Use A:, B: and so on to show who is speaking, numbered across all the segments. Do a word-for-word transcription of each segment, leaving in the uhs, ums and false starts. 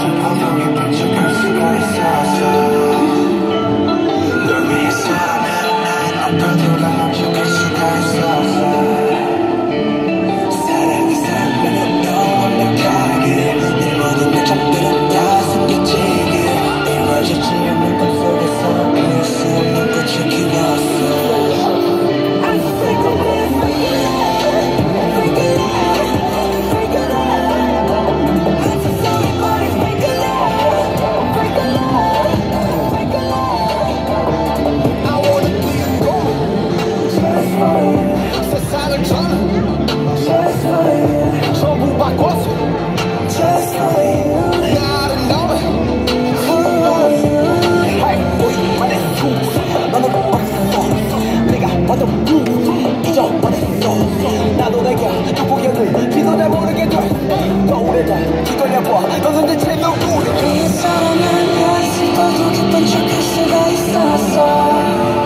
A: 어둠이 반짝할 수가 있었어. 널 위해서라면 난 아파도가 만족할 수가 있었어. 사랑이 사랑만은 너 완벽하게 내 모든 내 잠들은 다 숨겨지게 이루어지지 않는 꿈속에서 피울 수 없는 꽃을 키웠어. 세상을 저는 전부 바꿨어. Just for you. 나를 너무 Hey, 말했어. 너는 어딨어. 내가 봐도 잊어버렸어. 나도 내게 누구였는 지도 잘 모르게 돼. 거울에다 뒤돌려봐. 너는 대체 누구래. 이 사람은 나 있을 때도 기쁜 척할 수가 있었어.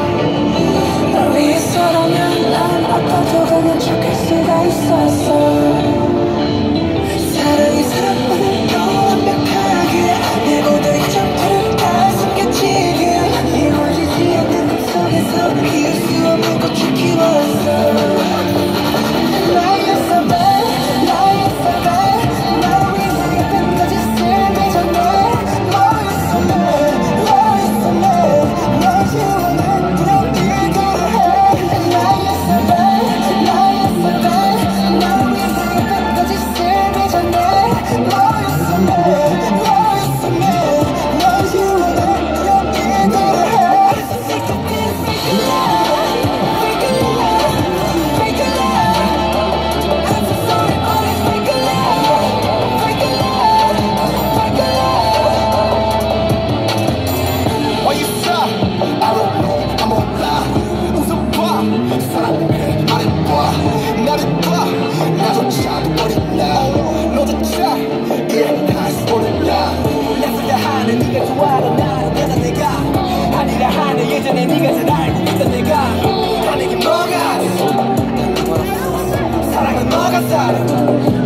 A: 위해서라면 난 아파도 가는 척할 수가 있었어. 사랑이 사랑만을 더 완벽하게 내 모든 이점들을 다 숨겨지게 이루어지지 않는 꿈속에서 피울 수 없는 꽃을 키웠어. 나였어 babe, 나였어 babe. 나를 위해 예쁜 거짓을 빚었네. 너였어 babe, 너였어 babe. 널 지우는 그런 일들을 해. 나였어 babe, 나였어 babe. 나를 위해 예쁜 거짓을 빚었네. 너였어 babe, 너였어 babe. 널 지우는 그런 일들을 해. Fake it, fake it love, fake it love, fake it love. I'm so sorry, but it's fake it love, fake it love, fake it love. 어딨어? I don't know, 나 몰라. 웃어봐, 사랑해, 말해봐. 나를 봐, 나조차도 어린다. 너조차 이해할 수 몰라. 나서야 하는 네가 좋아하는 나를 내가 내가 아니라 하는 예전에 네가 잘 알고 있던 내가 하는 게 뭐가 돼? 사랑은 뭐가 살아?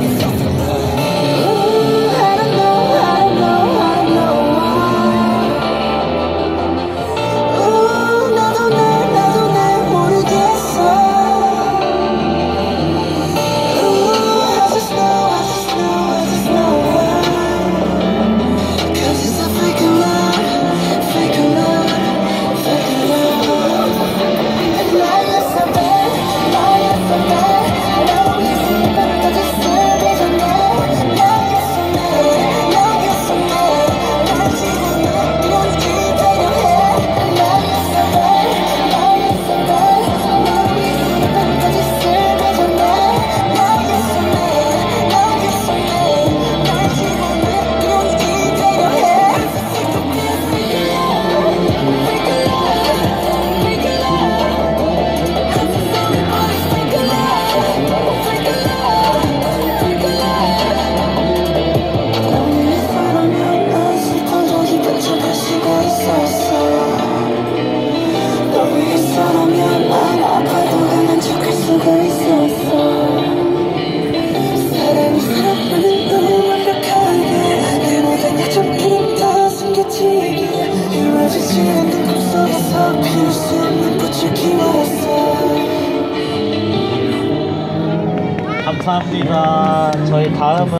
B: 감사합니다. 저희 다음은